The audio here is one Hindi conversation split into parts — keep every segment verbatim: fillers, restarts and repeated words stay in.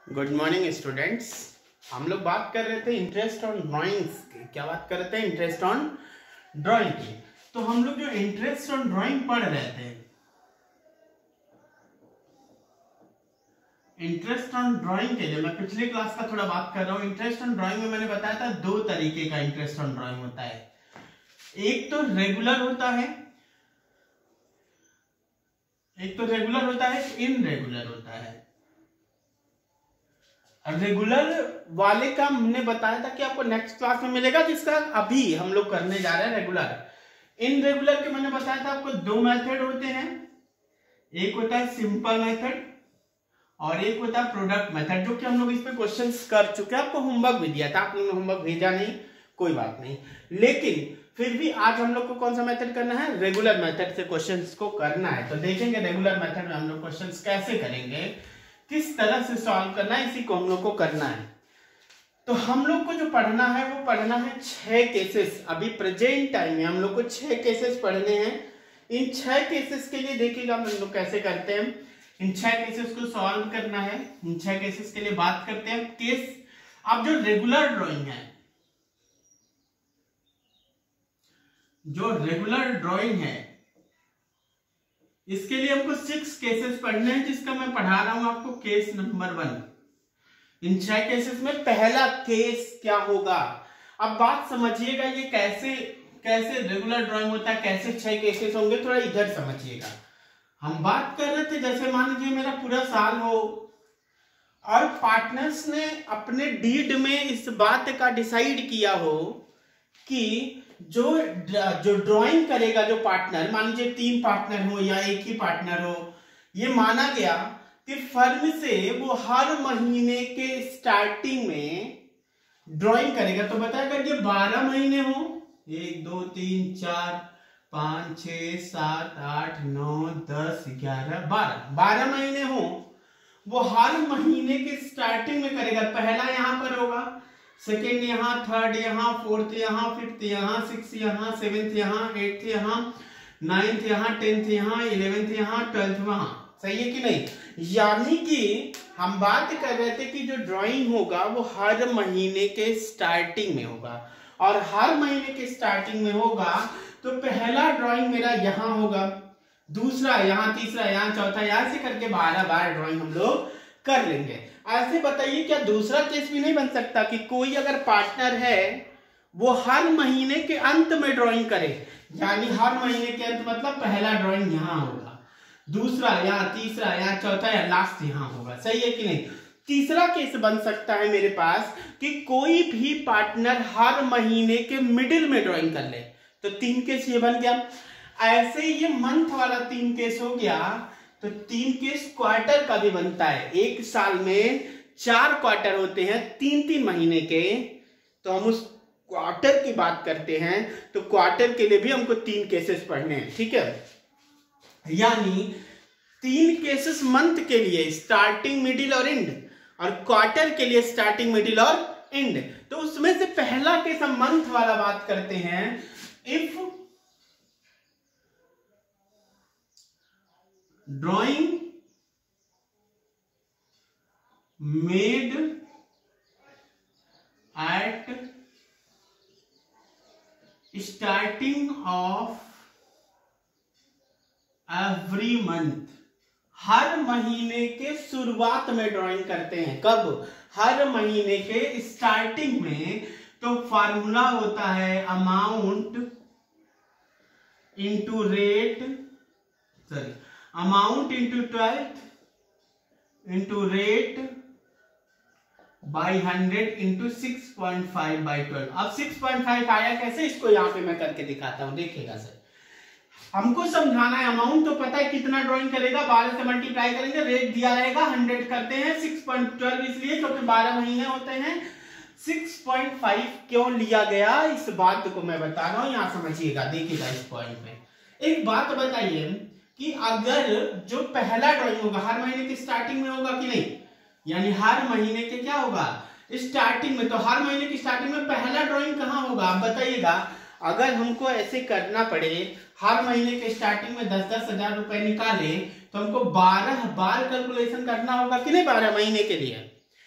Good morning students. हम लोग बात कर रहे थे इंटरेस्ट ऑन ड्राइंग्स की। क्या बात कर रहे थे? इंटरेस्ट ऑन ड्राइंग की। तो हम लोग जो इंटरेस्ट ऑन ड्राइंग पढ़ रहे थे, इंटरेस्ट ऑन ड्राइंग के लिए मैं पिछली क्लास का थोड़ा बात कर रहा हूँ। इंटरेस्ट ऑन ड्राइंग में मैंने बताया था दो तरीके का इंटरेस्ट ऑन ड्राइंग होता है। एक तो रेगुलर होता है, एक तो रेगुलर होता है, इनरेगुलर होता है। रेगुलर वाले का हमने बताया था कि आपको नेक्स्ट क्लास में मिलेगा, जिसका अभी हम लोग करने जा रहे हैं रेगुलर। इनरेगुलर के मैंने बताया था आपको दो मेथड होते हैं, एक होता है सिंपल मेथड और एक होता है प्रोडक्ट मेथड, जो कि हम लोग इस पे क्वेश्चंस कर चुके हैं। आपको होमवर्क भी दिया था, आप लोगों ने होमवर्क भेजा नहीं, कोई बात नहीं, लेकिन फिर भी आज हम लोग को कौन सा मेथड करना है? रेगुलर मेथड से क्वेश्चंस को करना है। तो देखेंगे रेगुलर मेथड में हम लोग क्वेश्चंस कैसे करेंगे, किस तरह से सॉल्व करना है, इसी को हम लोग को करना है। तो हम लोग को जो पढ़ना है वो पढ़ना है छह केसेस। अभी प्रेजेंट टाइम में हम लोग को छह केसेस पढ़ने हैं। इन छह केसेस के लिए देखिएगा हम लोग कैसे करते हैं। इन छह केसेस को सॉल्व करना है। इन छह केसेस के लिए बात करते हैं केस। अब जो रेगुलर ड्राइंग है, जो रेगुलर ड्राइंग है, इसके लिए हमको सिक्स केसेस पढ़ने हैं, जिसका मैं पढ़ा रहा हूं आपको केस नंबर वन। इन छह केसेस में पहला केस क्या होगा? अब बात समझिएगा, ये कैसे कैसे रेगुलर ड्राइंग होता है, कैसे छह केसेस होंगे, थोड़ा इधर समझिएगा। हम बात कर रहे थे, जैसे मान लीजिए मेरा पूरा साल हो और पार्टनर्स ने अपने डीड में इस बात का डिसाइड किया हो कि जो जो ड्राइंग करेगा, जो पार्टनर, मान लीजिए तीन पार्टनर हो या एक ही पार्टनर हो, ये माना गया कि फर्म से वो हर महीने के स्टार्टिंग में ड्राइंग करेगा। तो बताया अगर ये बारह महीने हो, एक दो तीन चार पांच छह सात आठ नौ दस ग्यारह बारह बारह महीने हो, वो हर महीने के स्टार्टिंग में करेगा। पहला यहां पर होगा, सेकेंड यहाँ, थर्ड यहाँ, फोर्थ यहाँ, फिफ्थ यहाँ, सिक्स यहाँ, सेवेंथ यहाँ, एट्थ यहाँ, नाइन्थ यहाँ, टेंथ यहाँ, इलेवेंथ यहाँ, ट्वेल्थ वहां। सही है कि नहीं? यानी कि हम बात कर रहे थे कि जो ड्राइंग होगा वो हर महीने के स्टार्टिंग में होगा, और हर महीने के स्टार्टिंग में होगा तो पहला ड्राइंग मेरा यहाँ होगा, दूसरा यहाँ, तीसरा यहाँ, चौथा यहाँ, से करके बारह बार ड्राइंग हम लोग कर लेंगे। ऐसे बताइए, क्या दूसरा केस भी नहीं बन सकता कि कोई अगर पार्टनर है वो हर महीने के अंत में ड्राइंग करे? यानी हर महीने के अंत मतलब पहला ड्राइंग यहाँ होगा, दूसरा यहाँ, तीसरा यहाँ, चौथा या लास्ट यहाँ होगा। सही है कि नहीं? तीसरा केस बन सकता है मेरे पास कि कोई भी पार्टनर हर महीने के मिडिल में ड्राइंग कर ले। तो तीन केस ये बन गया। ऐसे ये मंथ वाला तीन केस हो गया, तो तीन केस क्वार्टर का भी बनता है। एक साल में चार क्वार्टर होते हैं, तीन तीन महीने के, तो हम उस क्वार्टर की बात करते हैं। तो क्वार्टर के लिए भी हमको तीन केसेस पढ़ने हैं, ठीक है? यानी तीन केसेस मंथ के लिए, स्टार्टिंग, मिडिल और एंड, और क्वार्टर के लिए स्टार्टिंग, मिडिल और एंड। तो उसमें से पहला केस हम मंथ वाला बात करते हैं। If drawing made at starting of every month, हर महीने के शुरुआत में ड्राइंग करते हैं। कब? हर महीने के स्टार्टिंग में। तो फार्मूला होता है amount into rate, sorry amount into twelfth into rate by hundred into six point five by twelve. अब सिक्स पॉइंट फाइव आया कैसे, इसको यहां पे मैं करके दिखाता हूं, देखिएगा सर। हमको समझाना है, अमाउंट तो पता है कितना ड्राइंग करेगा, बारह से मल्टीप्लाई करेंगे, रेट दिया रहेगा, हंड्रेड करते हैं, सिक्स पॉइंट ट्वेल्व इसलिए क्योंकि बारह महीने होते हैं। सिक्स पॉइंट फाइव क्यों लिया गया, इस बात को मैं बता रहा हूं, यहां समझिएगा, देखिएगा इस पॉइंट में। एक बात बताइए कि अगर जो पहला ड्राइंग होगा हर महीने की स्टार्टिंग में होगा कि नहीं, यानी हर महीने के क्या होगा, स्टार्टिंग में। तो हर महीने की स्टार्टिंग में पहला ड्राइंग कहां होगा, आप बताइएगा। अगर हमको ऐसे करना पड़े, हर महीने के स्टार्टिंग में दस दस हजार रुपए निकाले, तो हमको बारह बार कैलकुलेशन करना होगा कि नहीं, बारह महीने के लिए।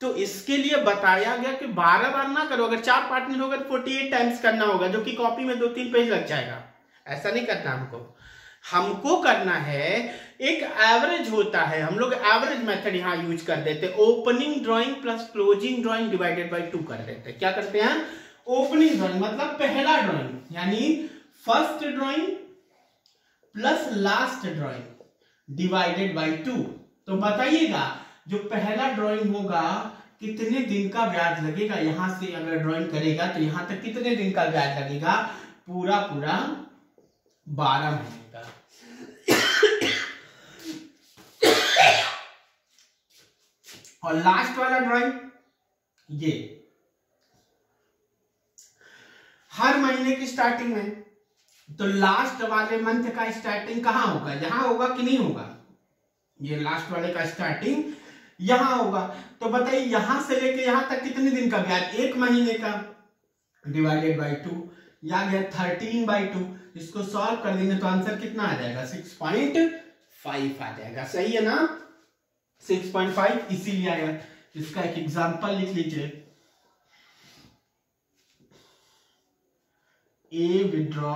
तो इसके लिए बताया गया कि बारह बार ना करो, अगर चार पार्टनर होगा तो अड़तालीस टाइम्स करना होगा, जो कि कॉपी में दो तीन पेज लग जाएगा। ऐसा नहीं करना हमको हमको करना है एक एवरेज होता है, हम लोग एवरेज मेथड यहां यूज कर देते हैं। Opening drawing plus closing drawing divided by two कर देते हैं। क्या करते हैं? ओपनिंग ड्राइंग मतलब पहला ड्राइंग, यानी first drawing plus last drawing divided by two. तो बताइएगा जो पहला ड्राइंग होगा कितने दिन का ब्याज लगेगा, यहां से अगर ड्राइंग करेगा तो यहां तक कितने दिन का ब्याज लगेगा? पूरा पूरा बारह महीने का। और लास्ट वाला ड्राइंग ये हर महीने की स्टार्टिंग में, तो लास्ट वाले मंथ का स्टार्टिंग कहां होगा? यहां होगा कि नहीं होगा? ये लास्ट वाले का स्टार्टिंग यहां होगा। तो बताइए यहां से लेके यहां तक कितने दिन का ब्याज? एक महीने का डिवाइडेड बाई टू, या गया थर्टीन बाई टू। इसको सॉल्व कर देंगे तो आंसर कितना आ जाएगा? सिक्स पॉइंट फाइव आ जाएगा। सही है ना? सिक्स पॉइंट फाइव इसीलिए आया। इसका एक एग्जांपल लिख लीजिए। A withdraw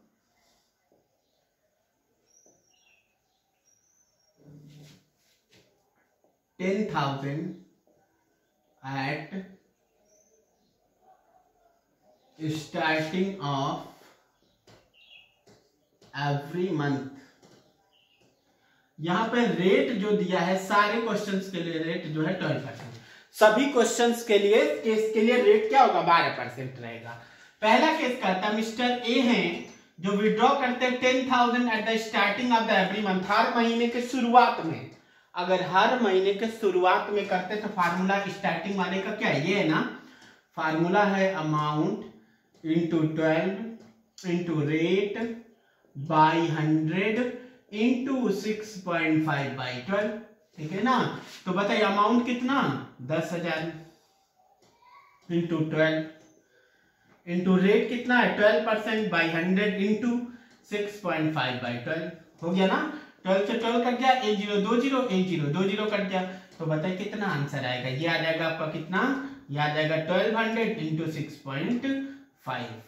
ten thousand at starting of every month। यहां पे रेट जो दिया है सारे क्वेश्चंस के लिए रेट जो है ट्वेल्व परसेंट, सभी क्वेश्चंस के लिए केस के लिए रेट क्या होगा? बारह परसेंट रहेगा। पहला केस करता है मिस्टर ए हैं जो विड्रॉ करते हैं ten thousand at the starting of the every month, हर महीने के शुरुआत में। अगर हर महीने के शुरुआत में करते तो फार्मूला स्टार्टिंग वाले का क्या है? ये है ना, फार्मूला है amount into twelve into rate by hundred into six point five by twelve. ठीक है ना? तो बताइए अमाउंट कितना? दस हजार इंटू ट्वेल्व इंटू रेट कितना है? Twelve percent by hundred into six point five by twelve. हो गया ना? ट्वेल्व से ट्वेल्व कट गया, एक जीरो दो जीरो, एक जीरो दो जीरो कट गया। तो बताइए कितना आंसर आएगा? ये आ जाएगा आपका कितना? ये आ जाएगा twelve hundred into six point five.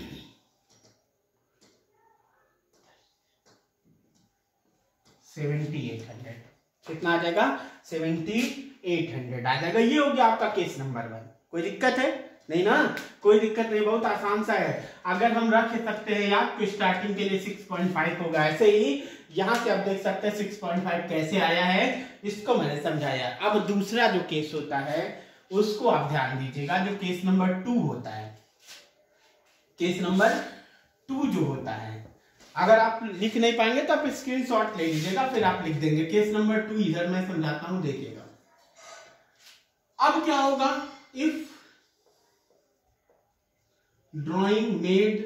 Seventy eight hundred. कितना आ जाएगा? सेवेंटी एट हंड्रेड आ जाएगा। ये हो गया आपका केस नंबर वन। कोई दिक्कत है? नहीं ना? कोई दिक्कत नहीं, बहुत आसान सा है। अगर हम रख सकते हैं यार तो स्टार्टिंग के लिए सिक्स पॉइंट फाइव होगा। ऐसे ही यहां से आप देख सकते हैं सिक्स पॉइंट फाइव कैसे आया है, इसको मैंने समझाया। अब दूसरा जो केस होता है उसको आप ध्यान दीजिएगा, जो केस नंबर टू होता है। केस नंबर टू जो होता है, अगर आप लिख नहीं पाएंगे तो आप स्क्रीनशॉट ले लीजिएगा, फिर आप लिख देंगे। केस नंबर टू इधर मैं समझाता हूं, देखिएगा। अब क्या होगा? If drawing made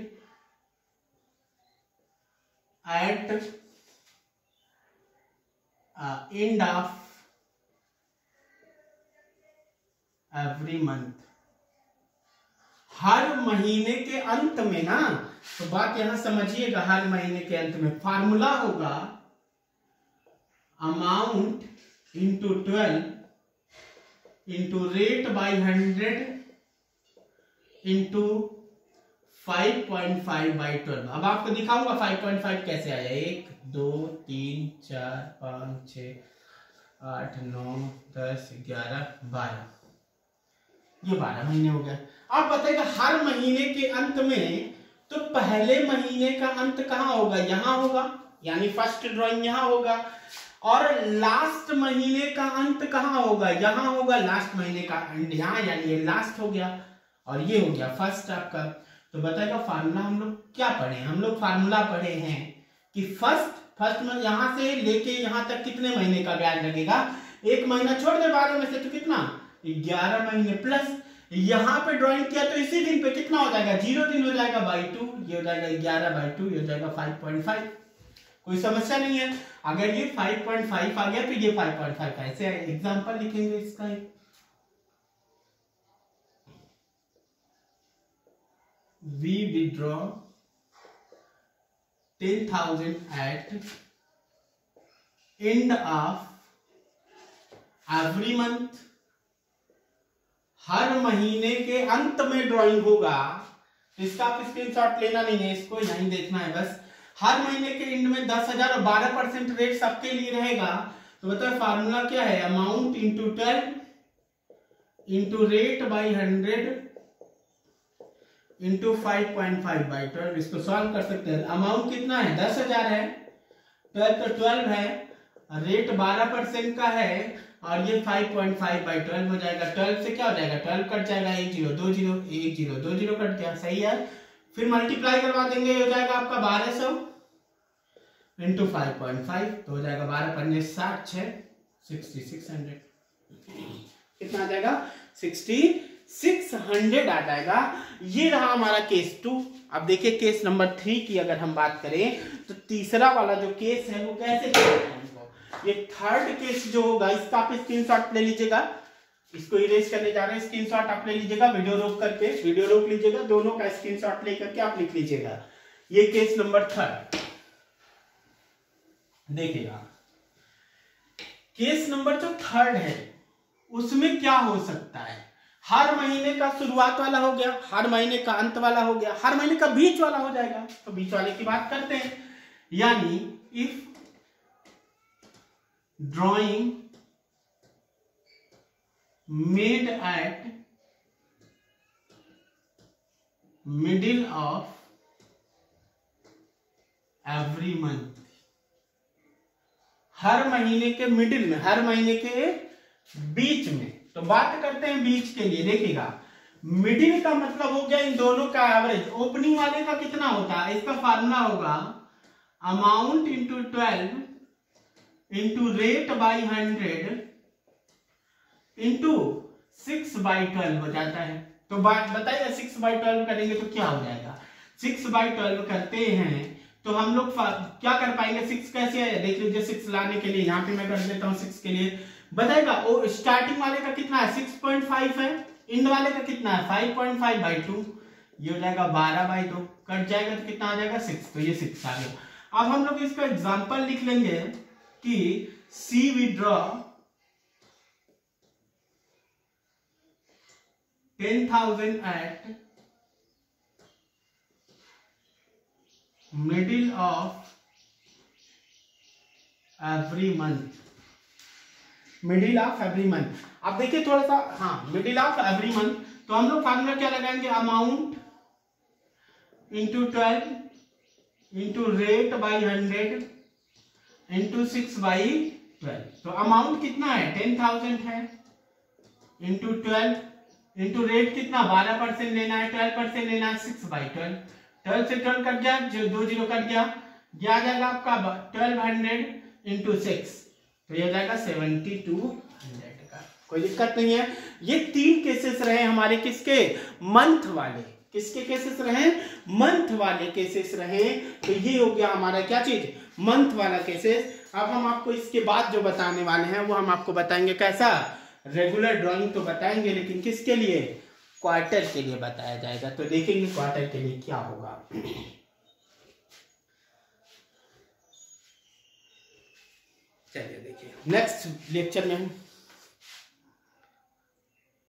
at uh, end of every month, हर महीने के अंत में ना, तो बात यहां समझिएगा, हर महीने के अंत में फार्मूला होगा amount into twelve into rate by hundred into five point five by twelve. अब आपको दिखाऊंगा फाइव पॉइंट फाइव कैसे आया। एक दो तीन चार पांच छ आठ नौ दस ग्यारह बारह, ये बारह महीने हो गया। अब बताइएगा हर महीने के अंत में, तो पहले महीने का अंत कहां होगा? यहां होगा, यानी फर्स्ट ड्राइंग यहां होगा। और लास्ट महीने का अंत कहां होगा? यहां होगा। लास्ट महीने का अंत यहां, यानी ये लास्ट हो गया और ये हो गया फर्स्ट आपका। तो बताएगा फार्मूला हम लोग क्या पढ़े? हम लोग फार्मूला पढ़े हैं कि फर्स्ट फर्स्ट में यहां से लेके यहां तक कितने महीने का ब्याज लगेगा? एक महीना छोड़ दे बारह में से, तो कितना? ग्यारह महीने प्लस यहां पे ड्राइंग किया तो इसी दिन पे कितना हो जाएगा? जीरो दिन हो जाएगा बाई टू, ये हो जाएगा ग्यारह बाई टू, ये हो जाएगा फाइव पॉइंट फाइव। कोई समस्या नहीं है। अगर ये फाइव पॉइंट फाइव आ गया तो ये फाइव पॉइंट फाइव ऐसे एग्जाम्पल लिखेंगे इसका। We withdraw ten thousand at end of every month हर महीने के अंत में ड्राइंग होगा, इसका आप स्क्रीनशॉट लेना नहीं है, इसको यहीं देखना है बस। हर महीने के एंड में दस हजार और बारह परसेंट रेट सबके लिए रहेगा। तो बताओ फार्मूला क्या है, amount into twelve into rate by hundred into five point five by twelve. इसको सॉल्व कर सकते हैं। अमाउंट कितना है, दस हजार है, ट्वेल्व तो ट्वेल्व है, रेट बारह परसेंट का है, और ये five point five by twelve हो जाएगा। ट्वेल्व से क्या हो जाएगा, ट्वेल्व कट जाएगा, एक जीरो दो जीरो एक जीरो दो जीरो कट गया, सही है। फिर मल्टीप्लाई करवा देंगे, हो जाएगा आपका बारह सौ इंटू फाइव पॉइंट फाइव, तो हो जाएगा बारह पंजे साठ छह सिक्सटी सिक्स हंड्रेड। कितना आ जाएगा, सिक्सटी सिक्स हंड्रेड आ जाएगा। ये रहा हमारा केस टू। अब देखिए केस नंबर थ्री की अगर हम बात करें तो तीसरा वाला जो केस है वो कैसे करेंगे। ये थर्ड केस जो होगा इसका आप स्क्रीनशॉट ले लीजिएगा, इसको इरेज करने जा रहे हैं, स्क्रीनशॉट आप ले लीजिएगा, वीडियो रोक करके वीडियो रोक लीजिएगा, दोनों का स्क्रीनशॉट लेकर के आप लिख लीजिएगा। ये केस नंबर थर्ड देखिएगा। केस नंबर जो थर्ड है उसमें क्या हो सकता है, हर महीने का शुरुआत वाला हो गया, हर महीने का अंत वाला हो गया, हर महीने का बीच वाला हो जाएगा। तो बीच वाले की बात करते हैं, यानी if drawing made at middle of every month, हर महीने के मिडिल में, हर महीने के बीच में। तो बात करते हैं बीच के लिए, देखिएगा मिडिल का मतलब हो गया इन दोनों का एवरेज। ओपनिंग वाले का कितना होता है, इसका फार्मूला होगा amount into twelve into rate by hundred into six by twelve हो जाता है। तो बात बताइए सिक्स बाई ट्वेल्व करेंगे तो क्या हो जाएगा, सिक्स बाई ट्वेल्व करते हैं तो हम लोग क्या कर पाएंगे, सिक्स कैसे है देख लीजिए। सिक्स लाने के लिए यहाँ पे मैं कर देता हूँ सिक्स के लिए, बताएगा वो स्टार्टिंग वाले का कितना है सिक्स पॉइंट फाइव है, इंड वाले का कितना है five point five by two, ये हो जाएगा बारह बाई दो, कट जाएगा तो कितना आ जाएगा सिक्स, तो ये सिक्स आ गया। अब हम लोग इसका एग्जांपल लिख लेंगे कि C withdraw ten thousand at middle of every month, middle of every month. अब देखिए थोड़ा सा, हाँ मिडिल ऑफ एवरी मंथ, तो हम लोग फार्मूला क्या लगाएंगे, amount into twelve into rate by hundred into six by twelve. तो अमाउंट कितना है टेन थाउजेंड है, इंटू ट्वेल्व इंटू रेट कितना बारह परसेंट लेना है, ट्वेल्व परसेंट लेना है, सिक्स बाई ट्वेल्व, ट्वेल्व से ट्वेल्व कट गया, जो दो जीरो कट गया, क्या आ जाएगा आपका ट्वेल्व हंड्रेड इंटू सिक्स, तो ये जाएगा सेवेंटी टू हंड्रेड का। कोई दिक्कत नहीं है। ये तीन केसेस रहे हमारे किसके, मंथ वाले, किसके केसेस रहे, मंथ वाले केसेस रहे। तो ये हो गया हमारा क्या चीज, मंथ वाला केसेस। अब हम आपको इसके बाद जो बताने वाले हैं वो हम आपको बताएंगे कैसा, रेगुलर ड्राइंग तो बताएंगे, लेकिन किसके लिए, क्वार्टर के लिए बताया जाएगा। तो देखेंगे क्वार्टर के लिए क्या होगा। चलिए देखिए नेक्स्ट लेक्चर में हम